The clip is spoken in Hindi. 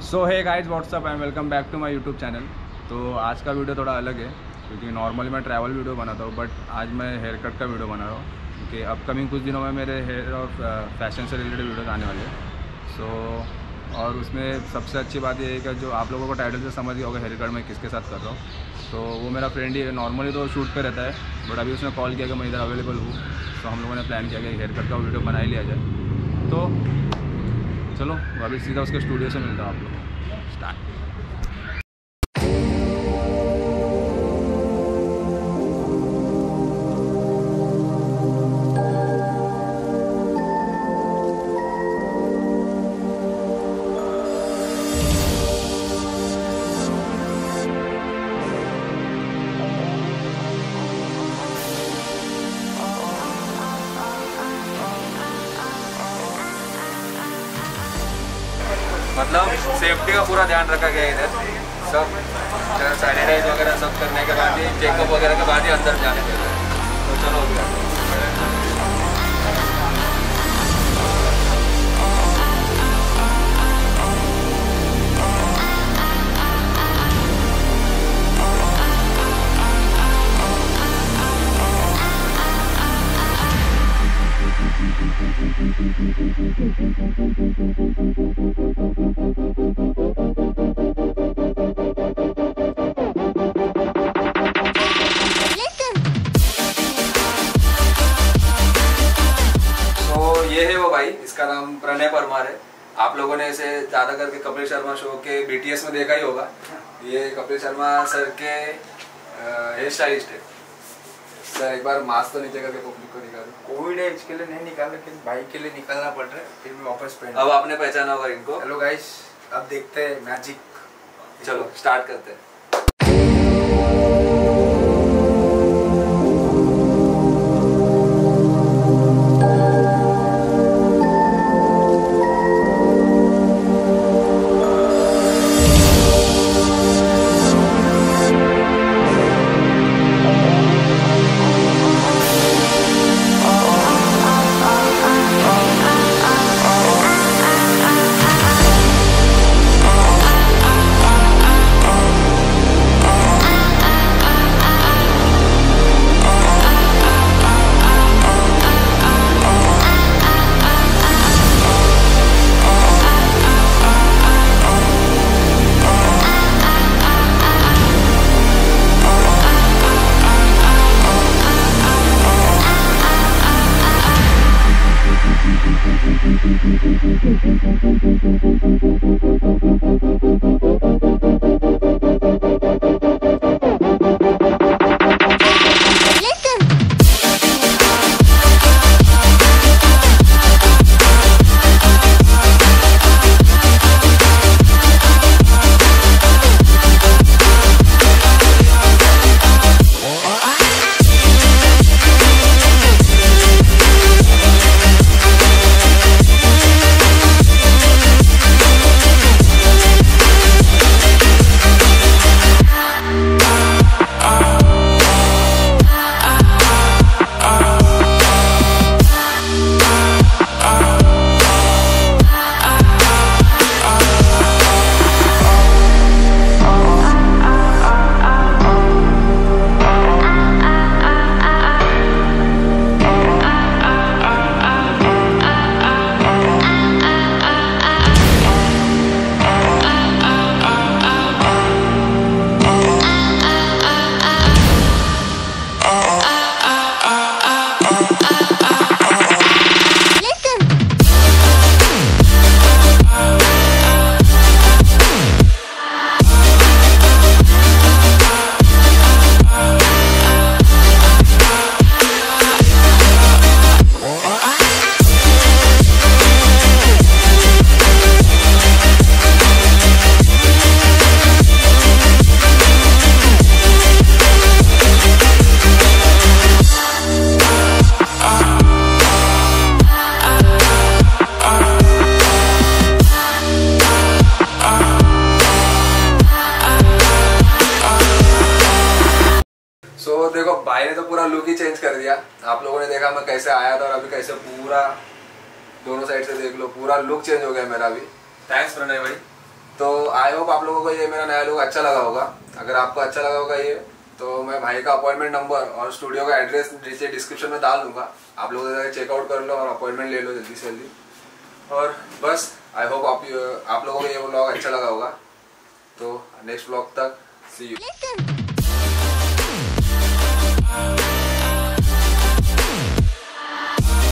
So hey guys what's up and welcome back to my YouTube channel. तो आज का वीडियो थोड़ा अलग है क्योंकि नॉर्मली मैं ट्रैवल वीडियो बनाता हूँ, बट आज मैं हेयर कट का वीडियो बना रहा हूँ क्योंकि अपकमिंग कुछ दिनों में मेरे हेयर और फैशन से रिलेटेड वीडियोज़ आने वाले हैं। और उसमें सबसे अच्छी बात ये है कि जो आप लोगों को टाइटल से समझ गया होगा हेयर कट मैं किसके साथ कर रहा हूँ, तो वो मेरा फ्रेंड ही है। नॉर्मली तो शूट पे रहता है, बट अभी उसने कॉल किया कि मैं इधर अवेलेबल हूँ, तो हम लोगों ने प्लान किया कि हेयर कट का वीडियो बना ही लिया जाए। तो चलो अभी सीधा उसके स्टूडियो से मिलता हूँ आप लोगों को। स्टार्ट। मतलब सेफ्टी का पूरा ध्यान रखा गया इधर, सब सैनिटाइज वगैरह सब करने के बाद ही, चेकअप वगैरह के बाद ही अंदर जाने देते हैं। तो चलो ये है वो भाई, इसका नाम प्रणय परमार है। आप लोगों ने इसे ज्यादा करके कपिल शर्मा शो के बीटीएस में देखा ही होगा। ये कपिल शर्मा सर के हेयर स्टाइलिस्ट है। सर एक बार मास्क तो नीचे करके पब्लिक को दिखा दो। कोविड है इसके लिए नहीं निकाल, लेकिन भाई के लिए निकालना पड़ रहा है, फिर भी वापस पहन। अब आपने पहचाना होगा इनको। हेलो गाइस, अब देखते हैं मैजिक। चलो स्टार्ट करते हैं। देखो भाई ने तो पूरा लुक ही चेंज कर दिया। आप लोगों ने देखा मैं कैसे आया था और अभी कैसे पूरा दोनों साइड से देख लो, पूरा लुक चेंज हो गया मेरा भी। थैंक्स प्रणय भाई। तो आई होप आप लोगों को ये मेरा नया लुक अच्छा लगा होगा। अगर आपको अच्छा लगा होगा ये, तो मैं भाई का अपॉइंटमेंट नंबर और स्टूडियो का एड्रेस नीचे डिस्क्रिप्शन में डाल दूंगा। आप लोग चेकआउट कर लो और अपॉइंटमेंट ले लो जल्दी से जल्दी। और बस आई होप आप लोगों को ये व्लॉग अच्छा लगा होगा। तो नेक्स्ट व्लॉग तक सी यू।